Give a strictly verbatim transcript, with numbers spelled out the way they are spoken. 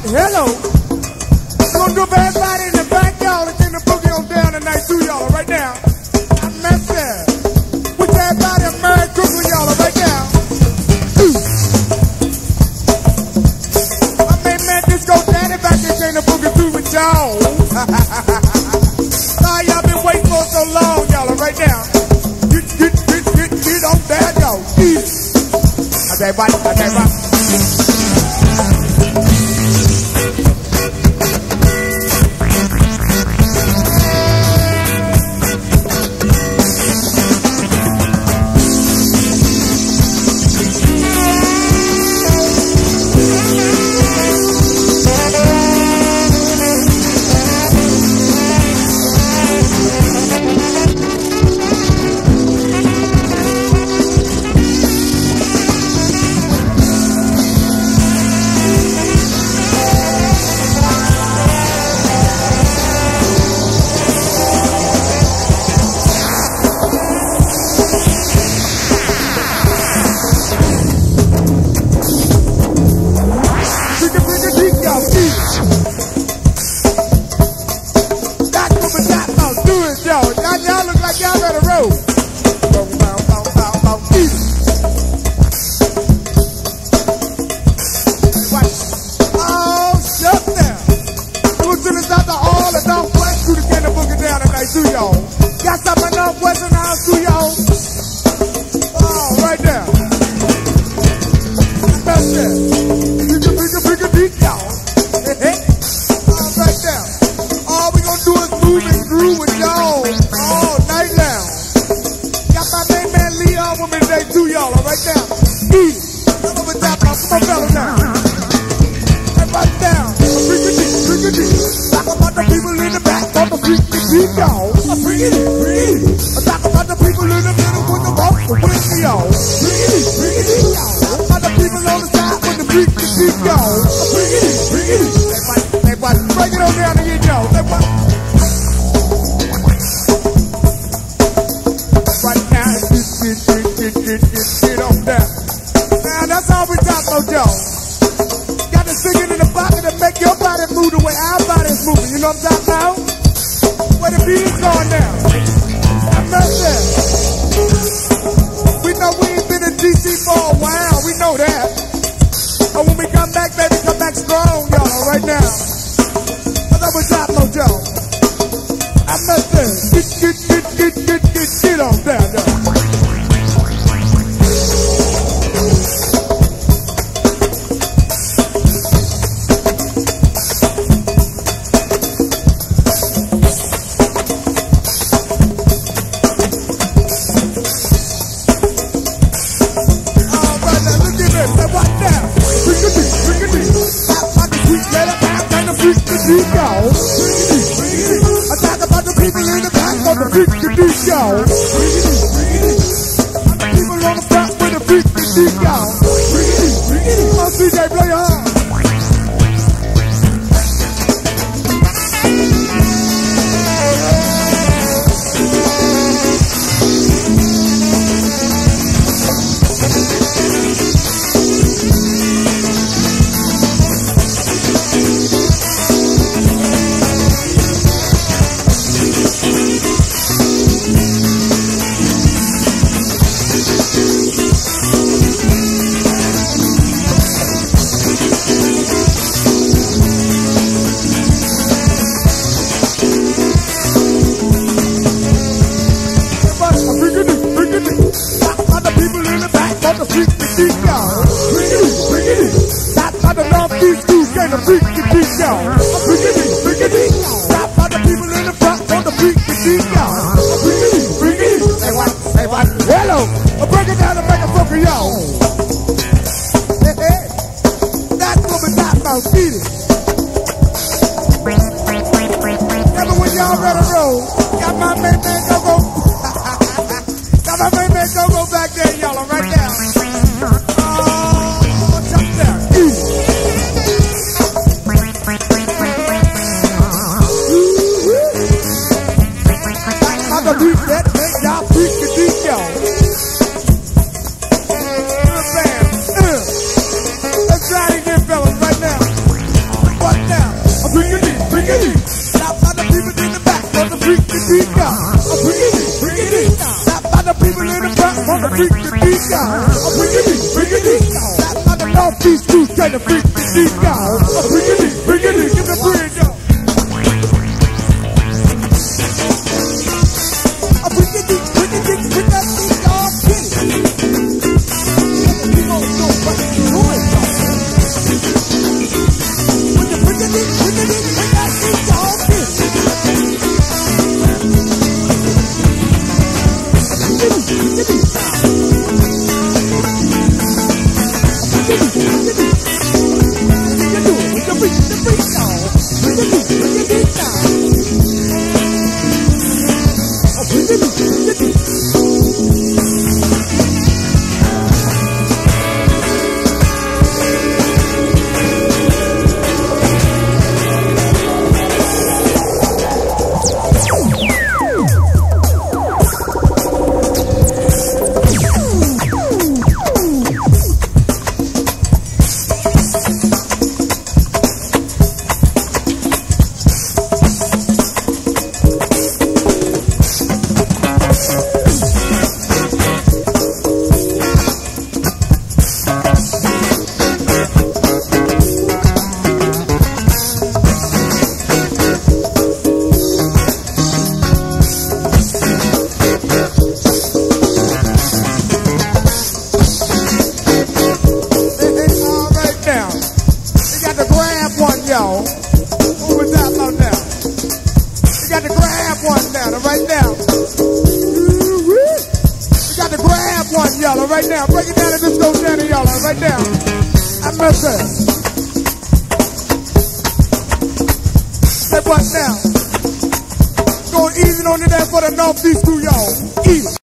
Hello. Gonna do for everybody in the back, y'all. It's in the boogie on down tonight, too, y'all. Right now. I'm messing. With everybody, a Merry Christmas, y'all. Right now. Ooh. My main man, Disco Daddy, back there in the boogie, too, with y'all. Sorry, y'all been waiting for so long, y'all. Right now. Get, get, get, get, get on that, y'all. I tell you what, I tell you what. beat down. I bring it in, bring it in. Stop by the people in the front, want to freak the beat down. I bring it in, bring it in. Stop by the northeast crew, trying to freak the beat down. I bring it in, bring it in. Give the bridge up. I bring it in, bring it in, bring that beat down. Get it. You don't know what you're doing, y'all. When you bring it in, bring it in, bring that beat down. Get it. Y'all, what we talking about now? You got to grab one now, right now. You got to grab one, y'all, right now. Break it down and just go down to y'all, right now. I messed up. Say what now? Go easy on it there for the northeast crew, y'all. Easy.